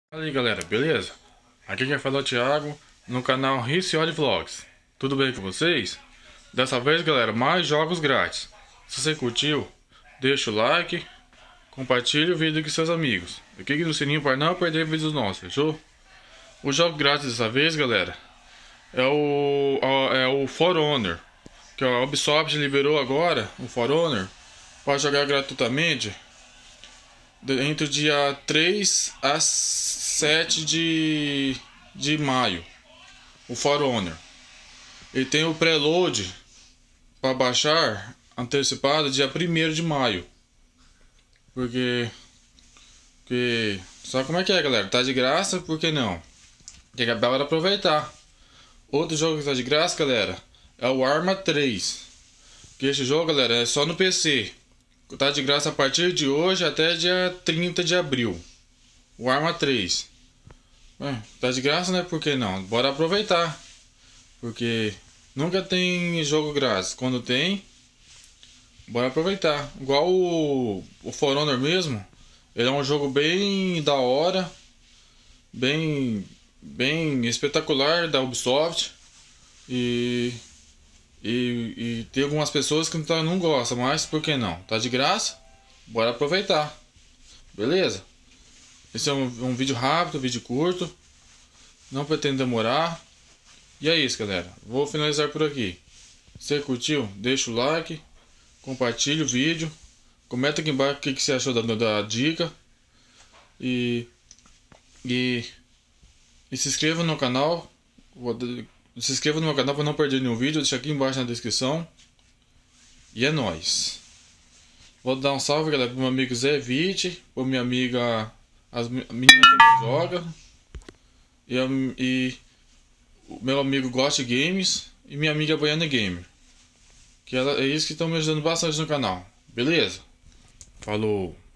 Fala aí galera, beleza? Aqui quem fala é o Thiago, no canal Ricioli Vlogs. Tudo bem com vocês? Dessa vez galera, mais jogos grátis. Se você curtiu, deixa o like, compartilhe o vídeo com seus amigos. E clique no sininho para não perder vídeos nossos, fechou? O jogo grátis dessa vez galera, é o For Honor. Que a Ubisoft liberou agora, o For Honor, para jogar gratuitamente entre o dia 3 a 7 de maio. O For Honor. Ele tem o preload para baixar antecipado dia 1º de maio. Porque só como é que é, galera? Tá de graça, por que não? Tem que acabar de aproveitar. Outro jogo que tá de graça, galera, é o Arma 3. Que esse jogo, galera, é só no PC. Tá de graça a partir de hoje até dia 30 de abril. O Arma 3. Tá de graça, né? Por que não? Bora aproveitar. Porque nunca tem jogo grátis. Quando tem, bora aproveitar. Igual o For Honor mesmo. Ele é um jogo bem da hora. Bem espetacular da Ubisoft. E tem algumas pessoas que não gostam, mas por que não? Tá de graça? Bora aproveitar. Beleza? Esse é um vídeo rápido, um vídeo curto. Não pretendo demorar. E é isso, galera. Vou finalizar por aqui. Se você curtiu, deixa o like. Compartilha o vídeo. Comenta aqui embaixo o que você achou da dica. E se inscreva no canal. Se inscreva no meu canal para não perder nenhum vídeo. Deixa aqui embaixo na descrição. E é nóis. Vou dar um salve, galera, pro meu amigo Zé Vite, pra minha amiga, as meninas que jogam, e o meu amigo Ghost Games e minha amiga Baiana Gamer. É isso que estão me ajudando bastante no canal. Beleza? Falou!